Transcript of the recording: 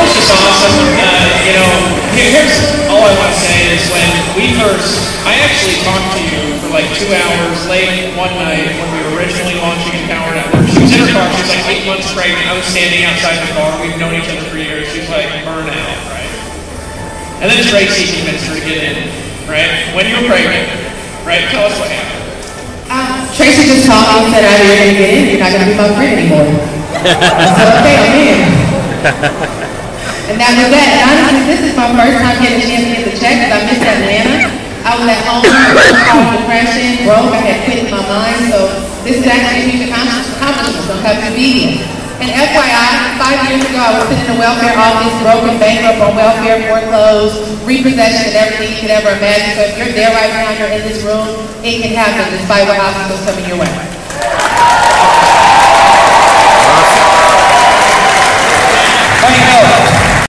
was just awesome. You know, here's all I want to say is when we first, I actually talked to you for like 2 hours late one night when we were originally launching Empower Network. She was in her car, she was like 8 months pregnant. I was standing outside the car, we've known each other for years. She was like, burn out, right? And then Tracy convinced her to get in, right? When you were pregnant, right? Tell us what happened. Tracy just called me and said, "I'm ready to get in. You're not going to be my friend anymore." I said, "Okay, I'm in." And that was that. And honestly, this is my first time getting a chance to get the check because I missed Atlanta. I was at home, caused depression, broke. I had quit in my mind. So this is actually a huge accomplishment. So I'm happy to be here. And FYI, 5 years ago, I was sitting in a welfare office, broken, bankrupt, on welfare, foreclosed, repossession, and everything you could ever imagine. So if you're there right now, you're in this room, it can happen despite what obstacles coming your way.